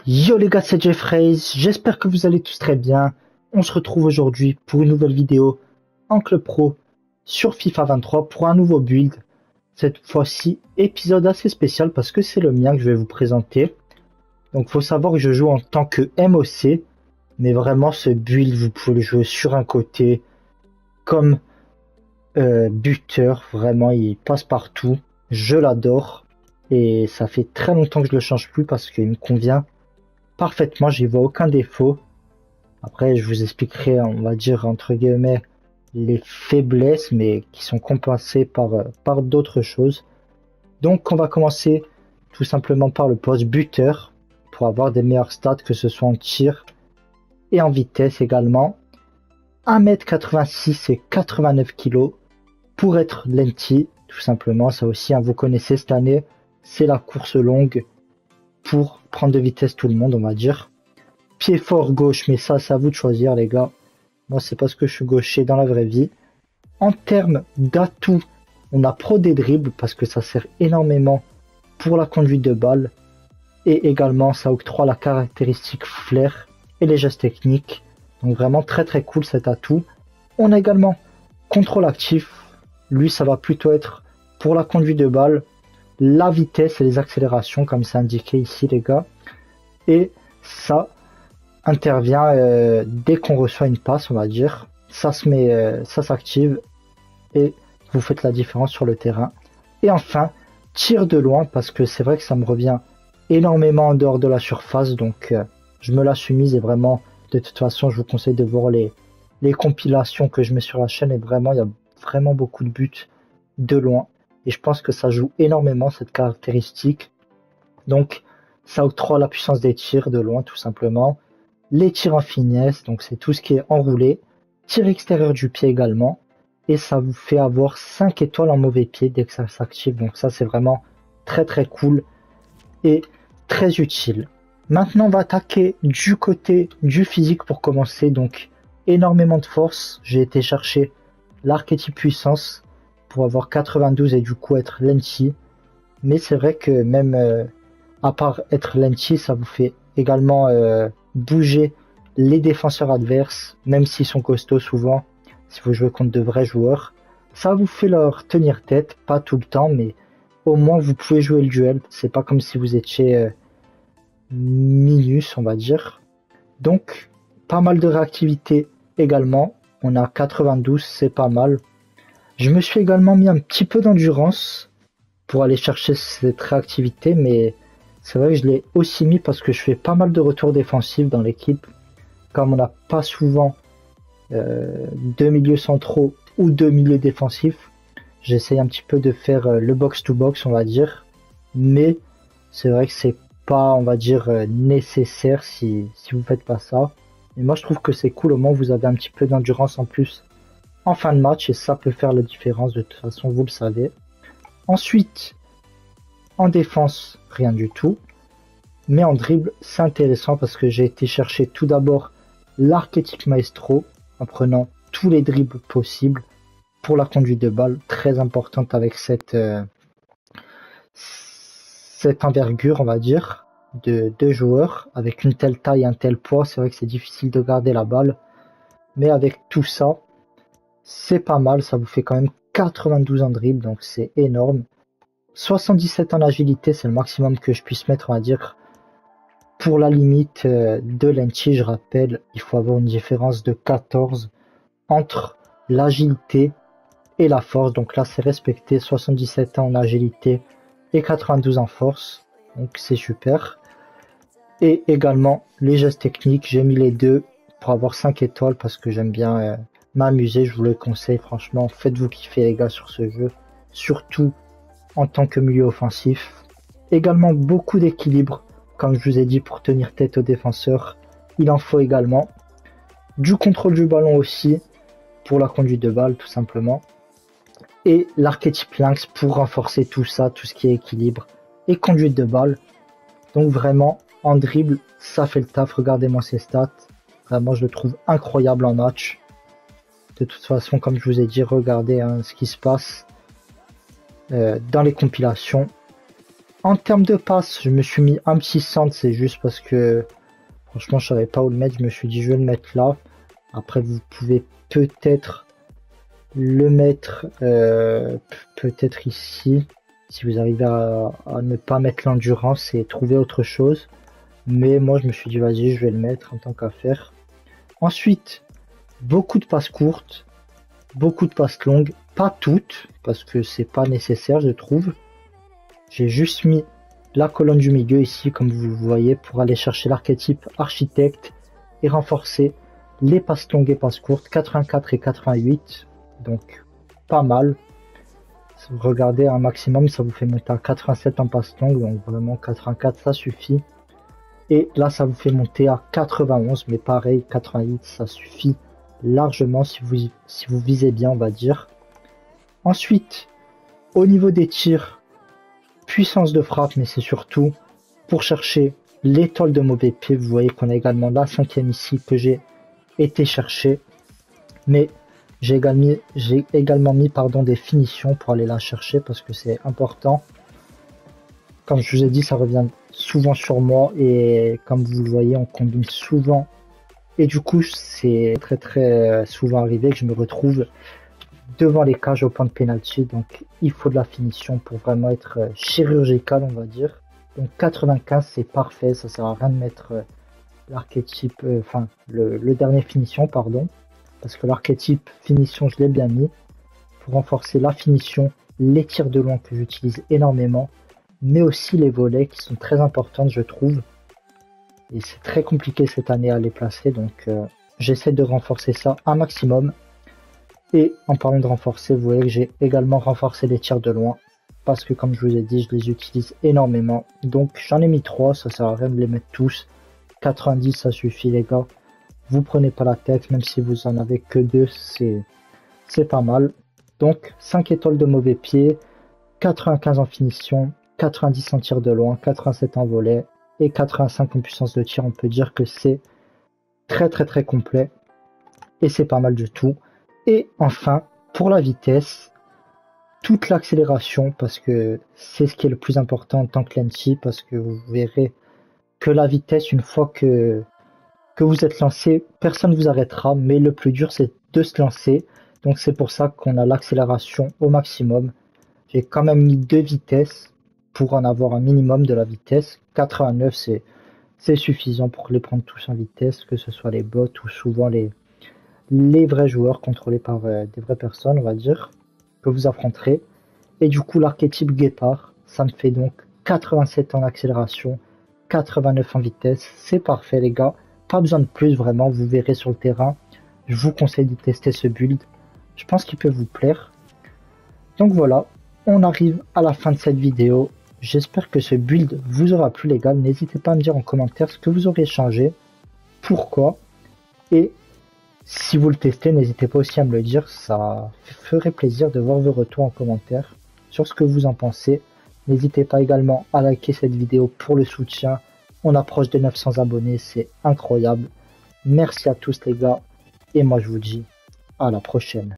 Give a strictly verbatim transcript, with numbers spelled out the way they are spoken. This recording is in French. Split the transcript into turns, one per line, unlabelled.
Yo les gars, c'est Jeffrey, j'espère que vous allez tous très bien. On se retrouve aujourd'hui pour une nouvelle vidéo en Club Pro sur FIFA vingt-trois pour un nouveau build. Cette fois-ci, épisode assez spécial parce que c'est le mien que je vais vous présenter. Donc faut savoir que je joue en tant que M O C, mais vraiment ce build, vous pouvez le jouer sur un côté comme euh, buteur. Vraiment, il passe partout. Je l'adore et ça fait très longtemps que je le change plus parce qu'il me convient parfaitement, j'y vois aucun défaut. Après, je vous expliquerai, on va dire, entre guillemets, les faiblesses, mais qui sont compensées par, par d'autres choses. Donc, on va commencer tout simplement par le poste buteur, pour avoir des meilleurs stats, que ce soit en tir et en vitesse également. un mètre quatre-vingt-six et quatre-vingt-neuf kilos pour être lenti, tout simplement. Ça aussi, hein, vous connaissez cette année, c'est la course longue pour prendre de vitesse tout le monde, on va dire. Pied fort gauche, mais ça, c'est à vous de choisir, les gars. Moi, c'est parce que je suis gaucher dans la vraie vie. En termes d'atouts, on a pro des dribbles parce que ça sert énormément pour la conduite de balle. Et également, ça octroie la caractéristique flair et les gestes techniques. Donc vraiment très très cool cet atout. On a également contrôle actif. Lui, ça va plutôt être pour la conduite de balle, la vitesse et les accélérations, comme c'est indiqué ici, les gars. Et ça intervient euh, dès qu'on reçoit une passe, on va dire. Ça se met, euh, ça s'active et vous faites la différence sur le terrain. Et enfin, tir de loin, parce que c'est vrai que ça me revient énormément en dehors de la surface, donc euh, je me la suis mise. Et vraiment, de toute façon, je vous conseille de voir les, les compilations que je mets sur la chaîne. Et vraiment, il y a vraiment beaucoup de buts de loin. Et je pense que ça joue énormément cette caractéristique. Donc, ça octroie la puissance des tirs de loin, tout simplement. Les tirs en finesse, donc c'est tout ce qui est enroulé. Tir extérieur du pied également. Et ça vous fait avoir cinq étoiles en mauvais pied dès que ça s'active. Donc ça, c'est vraiment très très cool et très utile. Maintenant, on va attaquer du côté du physique pour commencer. Donc, énormément de force. J'ai été chercher l'archétype puissance pour avoir quatre-vingt-douze et du coup être lenti. Mais c'est vrai que même euh, à part être lenti, ça vous fait également euh, bouger les défenseurs adverses, même s'ils sont costauds souvent, si vous jouez contre de vrais joueurs. Ça vous fait leur tenir tête, pas tout le temps, mais au moins vous pouvez jouer le duel. C'est pas comme si vous étiez euh, minus, on va dire. Donc, pas mal de réactivité également. On a quatre-vingt-douze, c'est pas mal. Je me suis également mis un petit peu d'endurance pour aller chercher cette réactivité, mais c'est vrai que je l'ai aussi mis parce que je fais pas mal de retours défensifs dans l'équipe. Comme on n'a pas souvent euh, deux milieux centraux ou deux milieux défensifs, j'essaye un petit peu de faire euh, le box-to-box, on va dire. Mais c'est vrai que c'est pas, on va dire, euh, nécessaire si, si vous faites pas ça. Et moi, je trouve que c'est cool, au moins vous avez un petit peu d'endurance en plus en fin de match, et ça peut faire la différence, de toute façon, vous le savez. Ensuite, en défense, rien du tout. Mais en dribble, c'est intéressant parce que j'ai été chercher tout d'abord l'archétype maestro, en prenant tous les dribbles possibles pour la conduite de balle, très importante avec cette, euh, cette envergure, on va dire, de deux joueurs. Avec une telle taille et un tel poids, c'est vrai que c'est difficile de garder la balle. Mais avec tout ça, c'est pas mal, ça vous fait quand même quatre-vingt-douze en dribble, donc c'est énorme. soixante-dix-sept en agilité, c'est le maximum que je puisse mettre, on va dire. Pour la limite de lenti, je rappelle, il faut avoir une différence de quatorze entre l'agilité et la force. Donc là, c'est respecté, soixante-dix-sept en agilité et quatre-vingt-douze en force. Donc c'est super. Et également, les gestes techniques, j'ai mis les deux pour avoir cinq étoiles parce que j'aime bien euh, m'amuser. Je vous le conseille, franchement, faites-vous kiffer les gars sur ce jeu. Surtout en tant que milieu offensif. Également beaucoup d'équilibre, comme je vous ai dit, pour tenir tête aux défenseurs. Il en faut également. Du contrôle du ballon aussi, pour la conduite de balle, tout simplement. Et l'archétype lynx pour renforcer tout ça, tout ce qui est équilibre et conduite de balle. Donc vraiment, en dribble, ça fait le taf. Regardez-moi ces stats. Vraiment, je le trouve incroyable en match. De toute façon, comme je vous ai dit, regardez hein, ce qui se passe euh, dans les compilations. En termes de passe, je me suis mis un petit centre, c'est juste parce que franchement je savais pas où le mettre, je me suis dit je vais le mettre là. Après vous pouvez peut-être le mettre euh, peut-être ici, si vous arrivez à, à ne pas mettre l'endurance et trouver autre chose. Mais moi je me suis dit vas-y je vais le mettre en tant qu'à faire. Ensuite, beaucoup de passes courtes, beaucoup de passes longues, pas toutes, parce que c'est pas nécessaire je trouve. J'ai juste mis la colonne du milieu ici, comme vous le voyez, pour aller chercher l'archétype architecte et renforcer les passes longues et passes courtes, quatre-vingt-quatre et quatre-vingt-huit, donc pas mal. Regardez un maximum, ça vous fait monter à quatre-vingt-sept en passes longues, donc vraiment quatre-vingt-quatre ça suffit. Et là ça vous fait monter à quatre-vingt-onze, mais pareil, quatre-vingt-huit ça suffit largement si vous, si vous visez bien on va dire. Ensuite, au niveau des tirs, puissance de frappe, mais c'est surtout pour chercher l'étoile de mauvais pied. Vous voyez qu'on a également la cinquième ici que j'ai été chercher, mais j'ai également mis, j'ai également mis pardon, des finitions pour aller la chercher parce que c'est important. Comme je vous ai dit, ça revient souvent sur moi et comme vous le voyez, on combine souvent et du coup c'est très très souvent arrivé que je me retrouve devant les cages au point de pénalty, donc il faut de la finition pour vraiment être euh, chirurgical on va dire. Donc quatre-vingt-quinze c'est parfait, ça sert à rien de mettre euh, l'archétype, euh, enfin le, le dernier finition pardon, parce que l'archétype finition je l'ai bien mis, pour renforcer la finition, les tirs de loin que j'utilise énormément, mais aussi les volets qui sont très importantes je trouve, et c'est très compliqué cette année à les placer, donc euh, j'essaie de renforcer ça un maximum. Et en parlant de renforcer, vous voyez que j'ai également renforcé les tirs de loin. Parce que comme je vous ai dit, je les utilise énormément. Donc j'en ai mis trois, ça sert à rien de les mettre tous. quatre-vingt-dix ça suffit les gars. Vous prenez pas la tête, même si vous en avez que deux, c'est c'est pas mal. Donc cinq étoiles de mauvais pied, quatre-vingt-quinze en finition, quatre-vingt-dix en tir de loin, quatre-vingt-sept en volet et quatre-vingt-cinq en puissance de tir. On peut dire que c'est très très très complet. Et c'est pas mal du tout. Et enfin, pour la vitesse, toute l'accélération, parce que c'est ce qui est le plus important en tant que lenti, parce que vous verrez que la vitesse, une fois que, que vous êtes lancé, personne ne vous arrêtera, mais le plus dur, c'est de se lancer. Donc c'est pour ça qu'on a l'accélération au maximum. J'ai quand même mis deux vitesses pour en avoir un minimum de la vitesse. quatre-vingt-neuf, c'est c'est suffisant pour les prendre tous en vitesse, que ce soit les bots ou souvent les... les vrais joueurs contrôlés par euh, des vraies personnes, on va dire, que vous affronterez. Et du coup, l'archétype guépard, ça me fait donc quatre-vingt-sept en accélération, quatre-vingt-neuf en vitesse. C'est parfait, les gars. Pas besoin de plus, vraiment. Vous verrez sur le terrain. Je vous conseille de tester ce build. Je pense qu'il peut vous plaire. Donc voilà, on arrive à la fin de cette vidéo. J'espère que ce build vous aura plu, les gars. N'hésitez pas à me dire en commentaire ce que vous aurez changé, pourquoi, et si vous le testez, n'hésitez pas aussi à me le dire, ça ferait plaisir de voir vos retours en commentaire sur ce que vous en pensez. N'hésitez pas également à liker cette vidéo pour le soutien. On approche des neuf cents abonnés, c'est incroyable. Merci à tous les gars, et moi je vous dis à la prochaine.